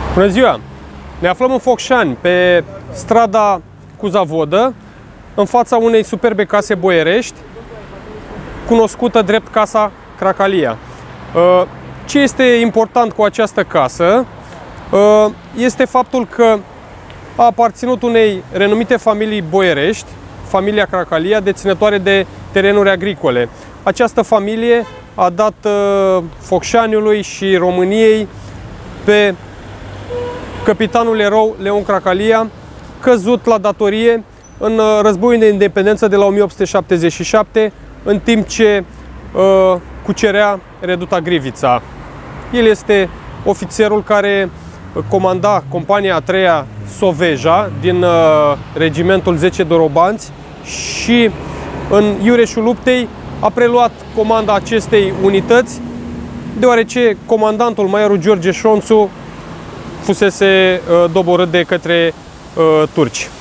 Bună ziua! Ne aflăm în Focșani, pe strada Cuzavodă, în fața unei superbe case boierești, cunoscută drept Casa Cracalia. Ce este important cu această casă este faptul că a aparținut unei renumite familii boierești, familia Cracalia, deținătoare de terenuri agricole. Această familie a dat Focșaniului și României pe căpitanul erou Leon Cracalia, căzut la datorie în războiul de independență de la 1877, în timp ce cucerea Reduta Grivița. El este ofițerul care comanda compania a 3-a Soveja din regimentul 10 Dorobanți și în iureșul luptei a preluat comanda acestei unități, deoarece comandantul, majorul George Șonțu, fusese doborât de către turci.